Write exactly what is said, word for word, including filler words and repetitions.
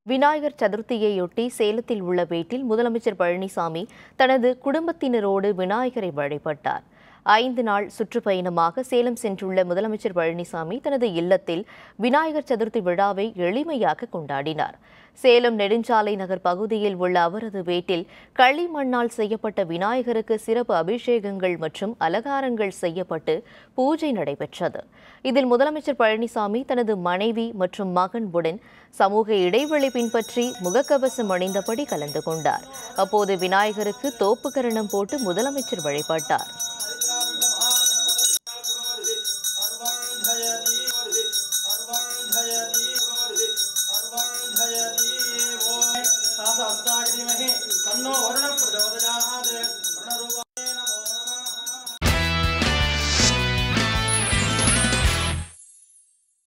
விநாயகர் சதுர்த்தியையொட்டி சேலத்தில் உள்ள வீட்டில் முதலமைச்சர் பழனிசாமி தனது குடும்பத்தினரோடு விநாயகரை வழிபட்டார். ஐந்து நாள் சுற்றுப்பயணமாக சேலம் சென்றுள்ள முதலமைச்சர் பழனிசாமி தனது இல்லத்தில் விநாயகர் சதுர்த்தி விழாவை எளிமையாக கொண்டாடினார். சேலம் நெடுஞ்சாலை நகர் பகுதியில் உள்ள அவரது வீட்டில் களிமண்ணால் செய்யப்பட்ட விநாயகருக்கு சிறப்பு அபிஷேகங்கள் மற்றும் அலங்காரங்கள் செய்யப்பட்டு பூஜை நடைபெற்றது. இதில் முதலமைச்சர் பழனிசாமி தனது மனைவி மற்றும் மகன் உடன் சமூக இடைவெளி பின்பற்றி முகக்கவசம் அணிந்தபடி கலந்து கொண்டார். அப்போது விநாயகருக்கு தோப்பு கரணம் போட்டு முதலமைச்சர் வழிபட்டார். तन्नो वरुण प्रचोदयात्